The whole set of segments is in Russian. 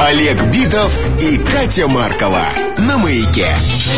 Олег Битов и Катя Маркова на «Маяке».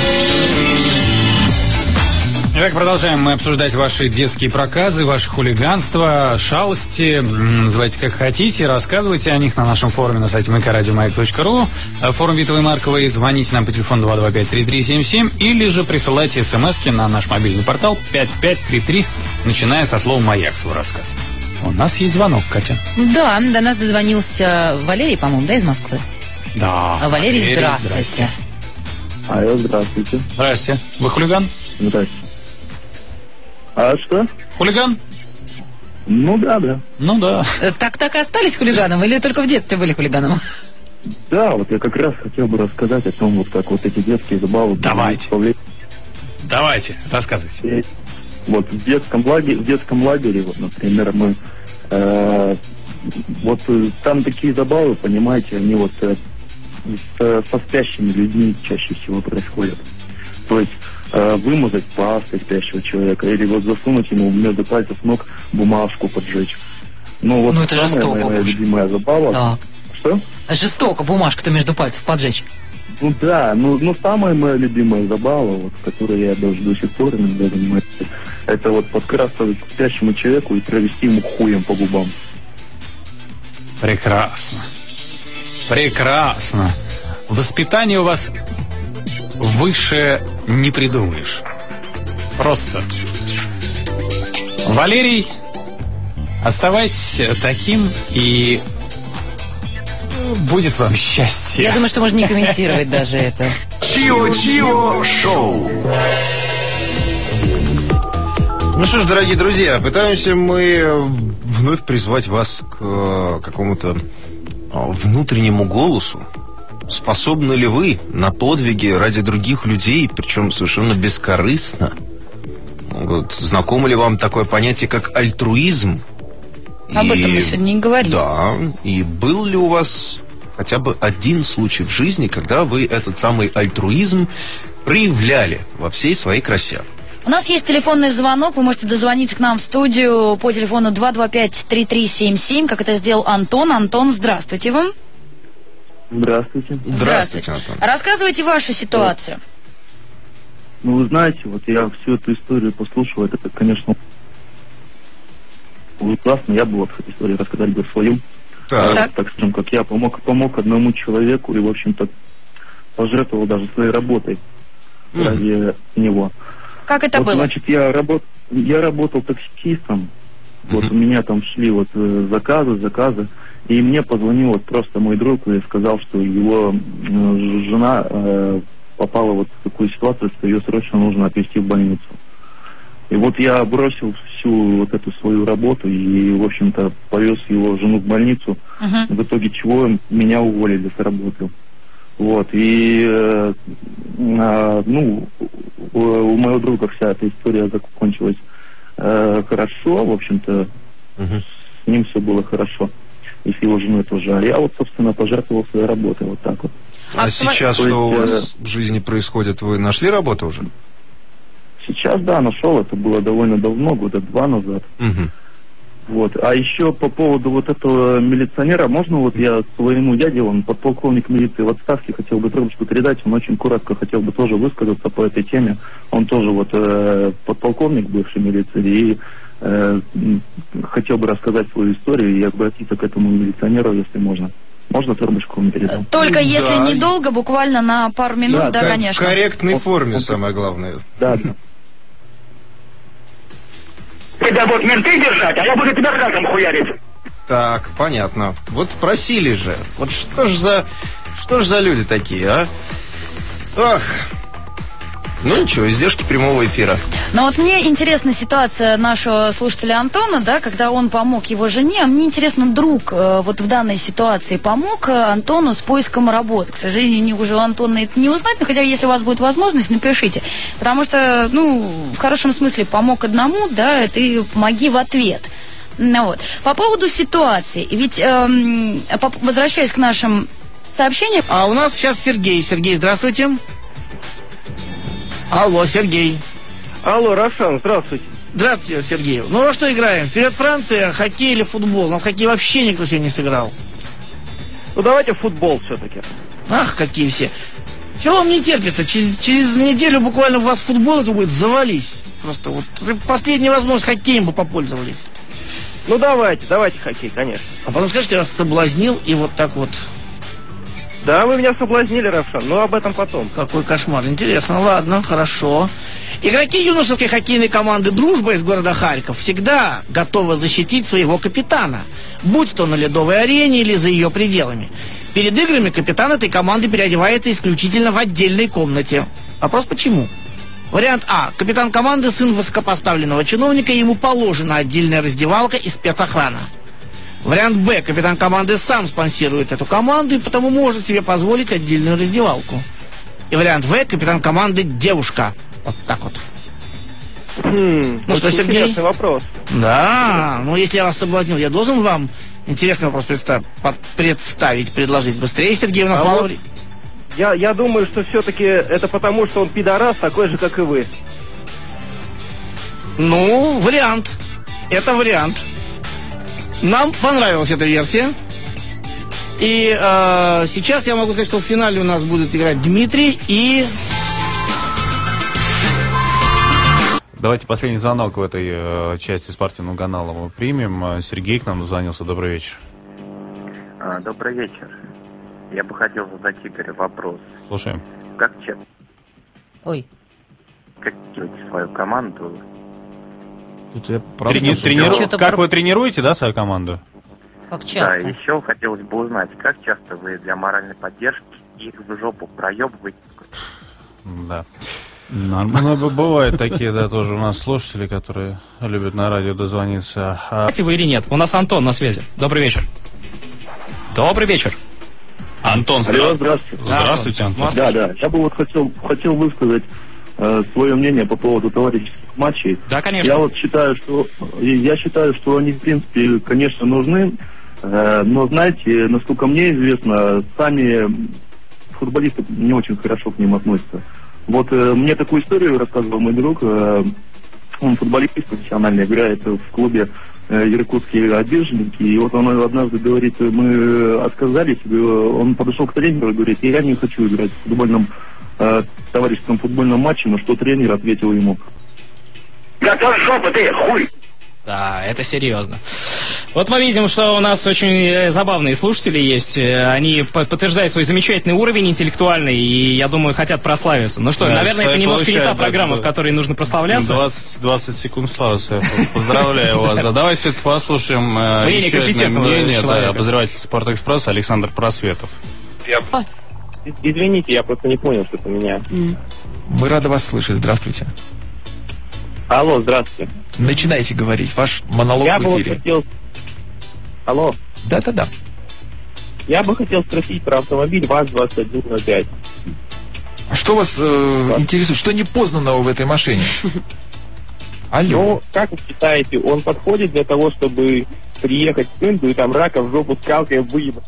Итак, продолжаем мы обсуждать ваши детские проказы, ваше хулиганство, шалости. Называйте как хотите, рассказывайте о них на нашем форуме на сайте mаяк.ру, форум Битова и Марковой. Звоните нам по телефону 225-3377 или же присылайте смски на наш мобильный портал 5533, начиная со слова «Маяк» свой рассказ. У нас есть звонок, Катя. Да, до нас дозвонился Валерий, по-моему, да, из Москвы? Да. Валерий, здравствуйте. Здравствуйте. Здрасте. Вы хулиган? Здравствуйте. А что? Хулиган? Ну да. Ну да. Так и остались хулиганом или только в детстве были хулиганом? Да, вот я как раз хотел бы рассказать о том, вот как вот эти детские забавы... Давайте, рассказывайте. Вот в детском лагере, вот, например, мы... вот там такие забавы, понимаете, они вот со спящими людьми чаще всего происходят. То есть вымазать пастой спящего человека или вот засунуть ему между пальцев ног бумажку поджечь. Вот это самая жестоко, моя любимая забава. Да. Что? Жестоко бумажку-то между пальцев поджечь. Ну да, самая моя любимая забава, вот, которой я даже до сих пор иногда занимаюсь, это вот подкрасться к спящему человеку и провести ему хуем по губам. Прекрасно. Воспитание у вас выше не придумаешь. Просто. Валерий, оставайтесь таким, и будет вам счастье. Я думаю, что можно не комментировать даже это. Чио-чио шоу. Ну что ж, дорогие друзья, пытаемся мы вновь призвать вас к какому-то внутреннему голосу. Способны ли вы на подвиги ради других людей, причем совершенно бескорыстно? Вот, знакомо ли вам такое понятие, как альтруизм? Об этом мы сегодня не говорили. Да, и был ли у вас хотя бы один случай в жизни, когда вы этот самый альтруизм проявляли во всей своей красе? У нас есть телефонный звонок, вы можете дозвониться к нам в студию по телефону 225-3377, как это сделал Антон. Антон, здравствуйте вам. Здравствуйте. Здравствуйте, Антон. Рассказывайте вашу ситуацию. Вы знаете, вот я всю эту историю послушал, это, конечно, ужасно. Я бы вот хотел историю рассказать бы свою. Так скажем, как я помог одному человеку и, в общем-то, пожертвовал даже своей работой ради него. Как это было? Значит, я работал таксистом. Вот у меня там шли вот заказы. И мне позвонил вот просто мой друг и сказал, что его жена попала вот в такую ситуацию, что ее срочно нужно отвезти в больницу. И вот я бросил всю вот эту свою работу и, в общем-то, повез его жену в больницу, в итоге чего меня уволили с работы. Вот, и, у моего друга вся эта история закончилась хорошо, в общем-то, с ним все было хорошо, и с его женой тоже. А я вот, собственно, пожертвовал своей работой, вот так вот. А сейчас что у вас в жизни происходит? Вы нашли работу уже? Сейчас, да, нашел, это было довольно давно, года 2 назад. Вот. А еще по поводу вот этого милиционера, можно вот я своему дяде, он подполковник милиции в отставке, хотел бы трубочку передать, он очень коротко хотел бы тоже высказаться по этой теме. Он тоже вот подполковник бывшей милиции и хотел бы рассказать свою историю и обратиться к этому милиционеру, если можно. Можно трубочку мне передать? Только если недолго, буквально на пару минут, да, конечно. В корректной форме, самое главное. Да. Тебя будут менты держать, а я буду тебя газом хуярить. Так, понятно. Вот просили же. Вот что ж за люди такие, а? Ох. Ну ничего, издержки прямого эфира. Но вот мне интересна ситуация нашего слушателя Антона, да, когда он помог его жене. А мне интересно, друг вот в данной ситуации помог Антону с поиском работы. К сожалению, уже у Антона это не узнать, но хотя если у вас будет возможность, напишите. Потому что, в хорошем смысле помог одному, да, ты помоги в ответ. Вот. По поводу ситуации, ведь возвращаясь к нашим сообщениям. А у нас сейчас Сергей. Сергей, здравствуйте. Алло, Сергей. Алло, Рошан, здравствуйте. Здравствуйте, Сергей. Ну, во что играем? Вперед Франция, хоккей или футбол? У нас хоккей вообще никто сегодня не сыграл. Ну, давайте футбол все-таки. Ах, какие все. Чего вам не терпится? Через неделю буквально у вас футбол это будет завались. Просто вот последняя возможность хоккеем бы попользовались. Ну, давайте хоккей, конечно. А потом скажете, я вас соблазнил и вот так вот. Да, вы меня соблазнили, Равшан, но об этом потом. Какой кошмар. Интересно, ладно, хорошо. Игроки юношеской хоккейной команды «Дружба» из города Харьков всегда готовы защитить своего капитана, будь то на ледовой арене или за ее пределами. Перед играми капитан этой команды переодевается исключительно в отдельной комнате. Вопрос почему? Вариант А. Капитан команды сын высокопоставленного чиновника, ему положена отдельная раздевалка и спецохрана. Вариант Б. Капитан команды сам спонсирует эту команду и потому может себе позволить отдельную раздевалку. И вариант В. Капитан команды девушка. Вот так вот. Ну что, Сергей? Интересный вопрос. Да, ну если я вас соблазнил, я должен вам интересный вопрос представить, предложить. Быстрее, Сергей, у нас мало времени. Я думаю, что все-таки это потому, что он пидорас, такой же, как и вы. Ну, вариант. Это вариант. Нам понравилась эта версия. И сейчас я могу сказать, что в финале у нас будет играть Дмитрий и... Давайте последний звонок в этой части спортивного канала мы примем. Сергей к нам дозвонился. Добрый вечер. Добрый вечер. Я бы хотел задать Игорю вопрос. Слушаем. Как часто? Ой. Как делаете свою команду? Тут я Как вы тренируете, да, свою команду? Как часто? Да, еще хотелось бы узнать, как часто вы для моральной поддержки их в жопу проебываете? Да. Нормально. Бывают такие, да, тоже у нас слушатели, которые любят на радио дозвониться. Вы или нет? У нас Антон на связи. Добрый вечер. Добрый вечер. Антон, здравствуйте. Здравствуйте, Антон. Да. Я бы вот хотел высказать свое мнение по поводу товарищеских матчей. Да, конечно. Я считаю, что они, в принципе, конечно, нужны. Но, знаете, насколько мне известно, сами футболисты не очень хорошо к ним относятся. Вот мне такую историю рассказывал мой друг. Он футболист профессионально, играет в клубе иркутские обиженники. И вот он однажды говорит, мы отказались. Он подошел к тренеру и говорит, я не хочу играть в футбольном товарищеском футбольном матче. Но что тренер ответил ему? Готовь жопу, ты хуй! Да, это серьезно. Вот мы видим, что у нас очень забавные слушатели есть. Они подтверждают свой замечательный уровень интеллектуальный и, я думаю, хотят прославиться. Ну что, да, наверное, это немножко не та программа, в которой нужно прославляться. 20 секунд славы. Поздравляю вас. Да, давайте все-таки послушаем еще одно мнение. Обозреватель «Спортэкспресс» Александр Просветов. Извините, я просто не понял, что это меня. Мы рады вас слышать. Здравствуйте. Алло, здравствуйте. Начинайте говорить. Ваш монолог в эфире. Алло. Да. Я бы хотел спросить про автомобиль ВАЗ-2105. А что вас интересует? Что непознанного в этой машине? Алло. Ну, как вы считаете, он подходит для того, чтобы приехать в Тынду и там рака в жопу скалкой выебать?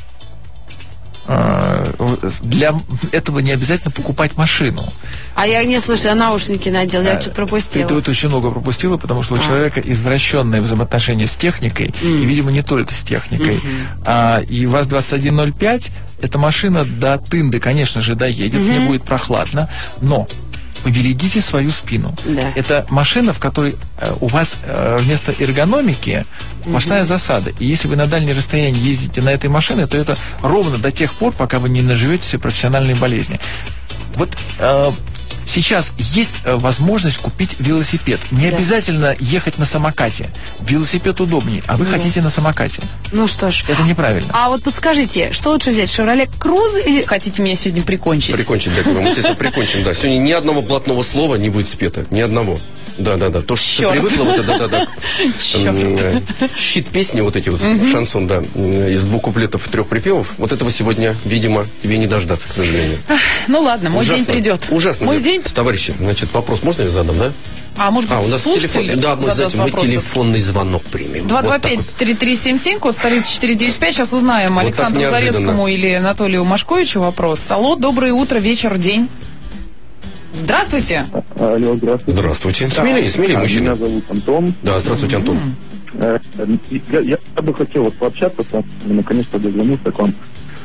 Для этого не обязательно покупать машину. А я не слышу, я наушники надел, я что-то пропустила. Ты очень много пропустила, потому что у человека извращенное взаимоотношение с техникой, и, видимо, не только с техникой. И ВАЗ-2105, эта машина до Тынды, конечно же, доедет, в ней будет прохладно, но поберегите свою спину. Да. Это машина, в которой у вас вместо эргономики сплошная засада. И если вы на дальние расстояния ездите на этой машине, то это ровно до тех пор, пока вы не наживете себе профессиональные болезни. Вот сейчас есть возможность купить велосипед. Не обязательно ехать на самокате. Велосипед удобнее, а вы хотите на самокате. Ну что ж. Это неправильно. А вот подскажите, что лучше взять, Chevrolet Cruze или хотите меня сегодня прикончить? Прикончить, да, мы тебя прикончим, да. Сегодня ни одного блатного слова не будет спето, ни одного. Да. То, что ты привыкла, вот это, да. Щит песни, вот эти вот, шансон, да, из 2 куплетов и 3 припевов, вот этого сегодня, видимо, тебе не дождаться, к сожалению. Ну ладно, мой день придет. Ужасно. Мой день. Товарищи, значит, вопрос можно я задам, да? А может быть, у нас телефон, да, мы, знаете, мы телефонный звонок примем. 225-3377, код столицы 495. Сейчас узнаем вот Александру Зарецкому или Анатолию Машковичу вопрос. Алло, доброе утро, вечер, день. Здравствуйте. Алло, здравствуйте. Здравствуйте. Смелее, мужчина. Меня зовут Антон. Да, здравствуйте, Антон. Я бы хотел пообщаться с вами, наконец-то дозвонился к вам.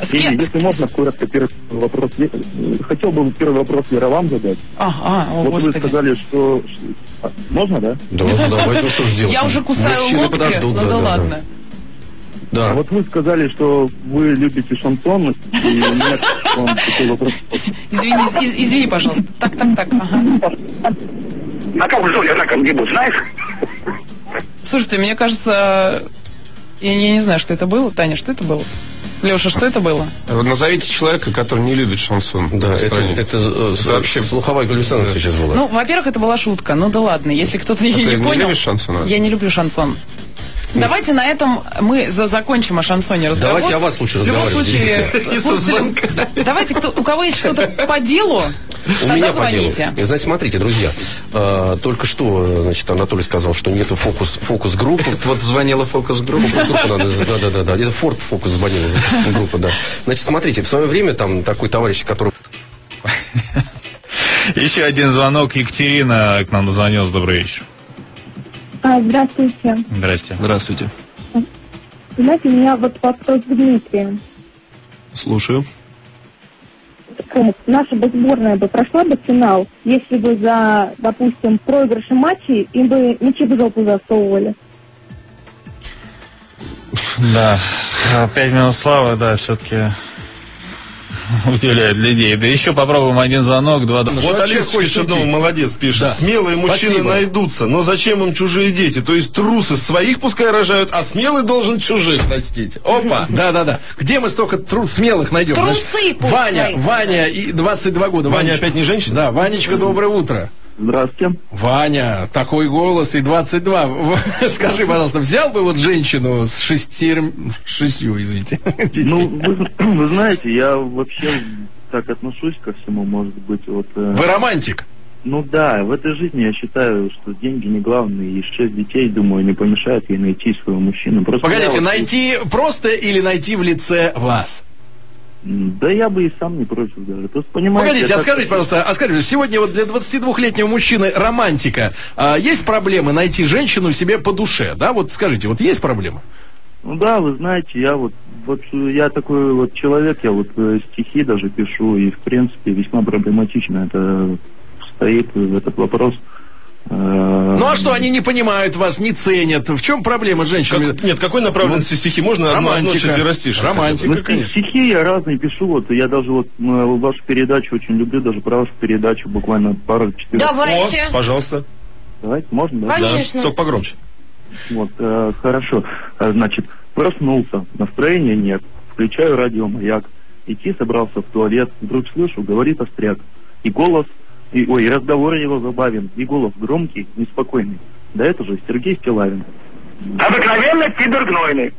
И, если можно, коротко первый вопрос. Хотел бы первый вопрос Вера вам задать. О, вот Господи. вы сказали, что... Можно, да? Да, давай, ну что ж делать? Я уже кусаю Мужчины локти, подождут, ну да ладно. Да. А вот вы сказали, что вы любите шансон, и у меня к вам такой вопрос. Извини, пожалуйста. Так. Ага. А как в зоне раком гибут, знаешь? Слушайте, мне кажется... Я не знаю, что это было. Таня, что это было? Леша, что это было? Назовите человека, который не любит шансон. Да, это вообще слуховая галлюцинация сейчас была. Ну, во-первых, это была шутка. Ну да ладно, если кто-то не понял... Ты не любишь шансон? Я не люблю шансон. Давайте на этом мы закончим о шансоне разговор. Давайте о вас лучше разговаривать. В любом случае, слушатели, давайте, у кого есть что-то по делу, тогда звоните. Значит, смотрите, друзья, только что, значит, Анатолий сказал, что нету фокус-группы. Вот звонила фокус-группа. Да, это Форд фокус звонила, группа, да. Значит, смотрите, в свое время там такой товарищ, который... Еще один звонок. Екатерина к нам дозвонилась. Добрый вечер. Здравствуйте. Здрасте. Здравствуйте. Знаете, у меня вот вопрос к Дмитрию. Слушаю. Наша бы сборная бы прошла бы финал, если бы за, допустим, проигрыши матчей им бы мячи в жопу засовывали. Да. 5 минут славы, да, все-таки удивляет людей. Да еще попробуем один звонок, два... Вот Алиса пишет, молодец, пишет. Да. Смелые мужчины найдутся, но зачем им чужие дети? То есть трусы своих пускай рожают, а смелый должен чужих растить. Опа! Да. Где мы столько смелых найдем? Трусы пускай. Ваня и 22 года. Ваня опять не женщина? Да, Ванечка, доброе утро. Здравствуйте. Ваня, такой голос и 22. Скажи, пожалуйста, взял бы вот женщину с шестью, извините. Ну, вы знаете, я вообще так отношусь ко всему, может быть, вот... Вы романтик? Ну да, в этой жизни я считаю, что деньги не главное, и 6 детей, думаю, не помешает ей найти своего мужчину. Просто погодите, найти просто или найти в лице вас? Да я бы и сам не против даже. Просто понимаете... Погодите, скажите, пожалуйста, сегодня вот для 22-летнего мужчины романтика есть проблемы найти женщину себе по душе, да? Вот скажите, вот есть проблемы? Ну да, вы знаете, я такой вот человек, я вот стихи даже пишу, и в принципе весьма проблематично это стоит этот вопрос. Ну а что, они не понимают вас, не ценят? В чем проблема с женщинами? Нет, какой направленности стихи? Можно четверостишее? Романтика, конечно. Стихи я разные пишу, вот я даже вот вашу передачу очень люблю, даже про вашу передачу буквально пару-четыре. Давайте. Пожалуйста. Давайте, можно, да? Конечно. Да, только погромче. Вот, хорошо. Значит, проснулся, настроения нет, включаю радио «Маяк», идти собрался в туалет, вдруг слышу, говорит остряк, и голос... И разговор его забавен, и голос громкий, неспокойный. Да это же Сергей Стилавин. Обыкновенный пидор гнойный.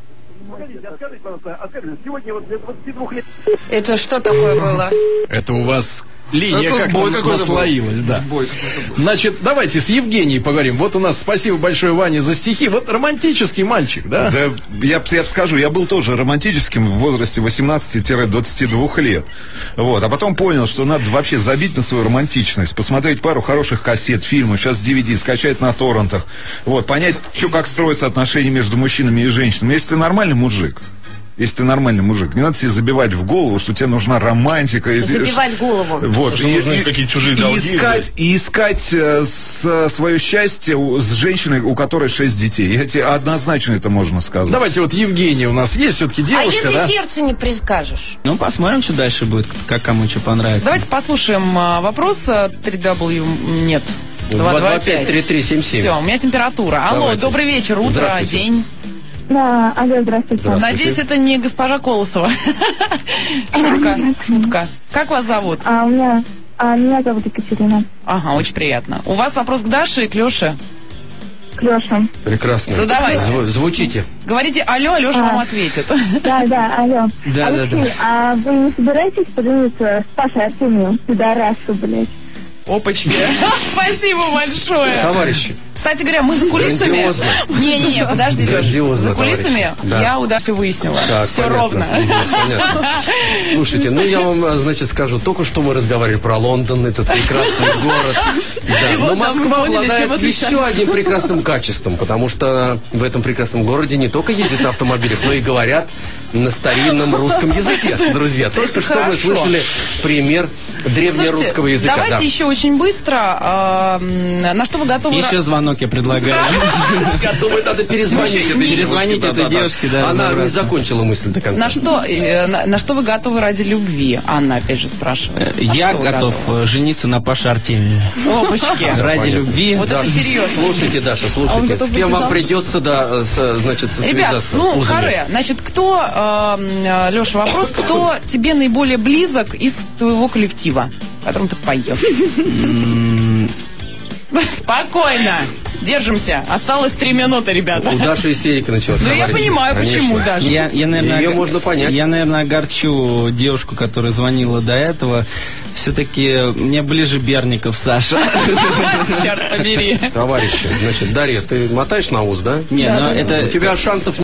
Сегодня вот для 22 лет... Это что такое было? Это у вас линия как-то наслоилась, да. Значит, давайте с Евгенией поговорим. Вот у нас, спасибо большое, Ване, за стихи. Вот романтический мальчик, да? Да, я скажу, я был тоже романтическим в возрасте 18-22 лет. Вот, а потом понял, что надо вообще забить на свою романтичность, посмотреть пару хороших кассет, фильмов, сейчас DVD, скачать на торрентах. Вот, понять, как строятся отношения между мужчинами и женщинами. Если ты нормальный мужик, не надо себе забивать в голову, что тебе нужна романтика. Забивать голову. Вот. Что нужны какие-то чужие долги. И искать свое счастье с женщиной, у которой 6 детей. Я тебе однозначно это можно сказать. Давайте вот Евгения у нас есть все-таки девушка, а если да? сердце не предскажешь? Ну, посмотрим, что дальше будет, как кому что понравится. Давайте послушаем вопрос 3W нет. 225-3377. Все, у меня температура. Алло, давайте. Добрый вечер, утро, день. Да, алло, здравствуйте. Надеюсь, это не госпожа Колосова. Шутка. Как вас зовут? Меня зовут Екатерина. Ага, очень приятно. У вас вопрос к Даше и к Леше? К Леше. Прекрасно. Задавайте. Звучите. Говорите алло, Леша вам ответит. Да, алло. Да. А вы не собираетесь поделиться с Пашей Артемьевым? Пидорасу, блядь. Опачки. Спасибо большое. Товарищи. Кстати говоря, мы за кулисами... Грандиозно. Не, подожди, Леш. За кулисами да. я у Даши выяснила. Так, все понятно. ровно. Понятно. Слушайте, я вам, значит, скажу. Только что мы разговаривали про Лондон, этот прекрасный город. Да. Но Москва обладает еще одним прекрасным качеством, потому что в этом прекрасном городе не только ездят на автомобилях, но и говорят на старинном русском языке, друзья. Только что мы слышали пример древнерусского языка. Давайте еще очень быстро. На что вы готовы? Еще звонок я предлагаю. Готовы, надо перезвонить этой девушке. Она не закончила мысль до конца. На что вы готовы ради любви? Анна опять же спрашивает. Я готов жениться на Паше Артемьеве. Опачки. Ради любви. Вот это серьезно. Слушайте, Даша, слушайте. С кем вам придется, значит, связаться? Ребят, харе. Значит, кто, Леша, вопрос, кто тебе наиболее близок из твоего коллектива, в котором ты поешь? Спокойно. Держимся. Осталось 3 минуты, ребята. У Даши истерика началась. Ну, я понимаю, почему, Даша. Ее можно понять. Я, наверное, огорчу девушку, которая звонила до этого. Все-таки мне ближе Берников Саша. Черт побери. Товарищи, значит, Дарья, ты мотаешь на ус, да? Нет, но это... У тебя шансов